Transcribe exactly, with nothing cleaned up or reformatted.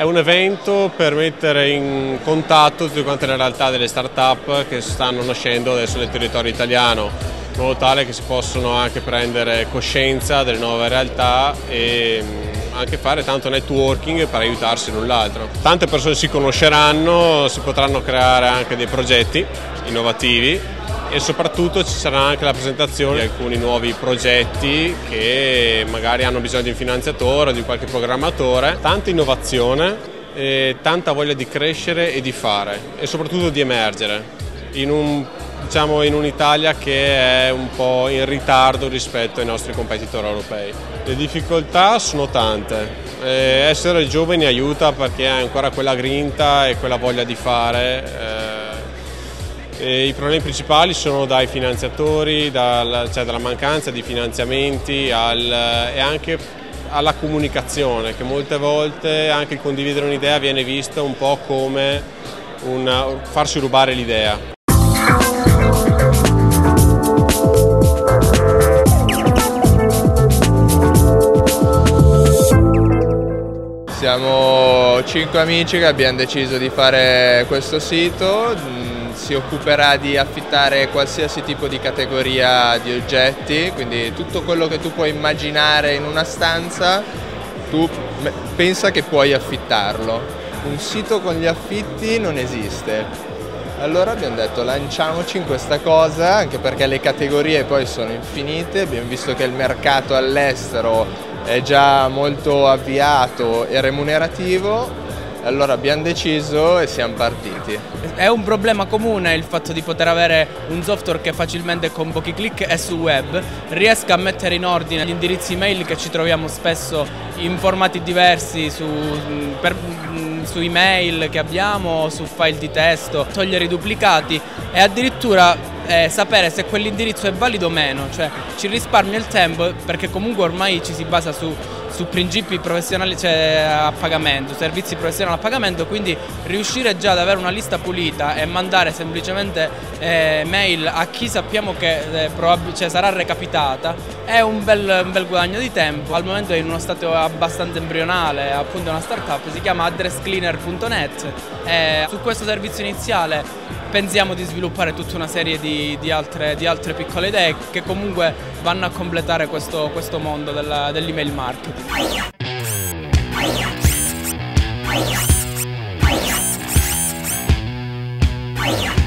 È un evento per mettere in contatto tutte quante le realtà delle start-up che stanno nascendo adesso nel territorio italiano, in modo tale che si possono anche prendere coscienza delle nuove realtà e anche fare tanto networking per aiutarsi l'un l'altro. Tante persone si conosceranno, si potranno creare anche dei progetti innovativi e soprattutto ci sarà anche la presentazione di alcuni nuovi progetti che magari hanno bisogno di un finanziatore, di qualche programmatore. Tanta innovazione, e tanta voglia di crescere e di fare e soprattutto di emergere in un diciamo in un'Italia che è un po' in ritardo rispetto ai nostri competitor europei. Le difficoltà sono tante, e essere giovani aiuta perché hai ancora quella grinta e quella voglia di fare. Eh, e I problemi principali sono dai finanziatori, dal, cioè dalla mancanza di finanziamenti al, e anche alla comunicazione, che molte volte anche il condividere un'idea viene visto un po' come un farsi rubare l'idea. Siamo cinque amici che abbiamo deciso di fare questo sito, si occuperà di affittare qualsiasi tipo di categoria di oggetti, quindi tutto quello che tu puoi immaginare in una stanza, tu pensa che puoi affittarlo. Un sito con gli affitti non esiste. Allora abbiamo detto lanciamoci in questa cosa, anche perché le categorie poi sono infinite, abbiamo visto che il mercato all'estero è già molto avviato e remunerativo, allora abbiamo deciso e siamo partiti. È un problema comune il fatto di poter avere un software che facilmente con pochi clic e sul web riesca a mettere in ordine gli indirizzi email che ci troviamo spesso in formati diversi su, per, su email che abbiamo, su file di testo, togliere i duplicati e addirittura Eh, sapere se quell'indirizzo è valido o meno, cioè ci risparmia il tempo perché comunque ormai ci si basa su, su principi professionali, cioè a pagamento, servizi professionali a pagamento, quindi riuscire già ad avere una lista pulita e mandare semplicemente eh, mail a chi sappiamo che eh, cioè, sarà recapitata è un bel, un bel guadagno di tempo. Al momento è in uno stato abbastanza embrionale, appunto è una startup, si chiama address cleaner punto net e su questo servizio iniziale pensiamo di sviluppare tutta una serie di, di, altre, di altre piccole idee che comunque vanno a completare questo, questo mondo dell'email marketing.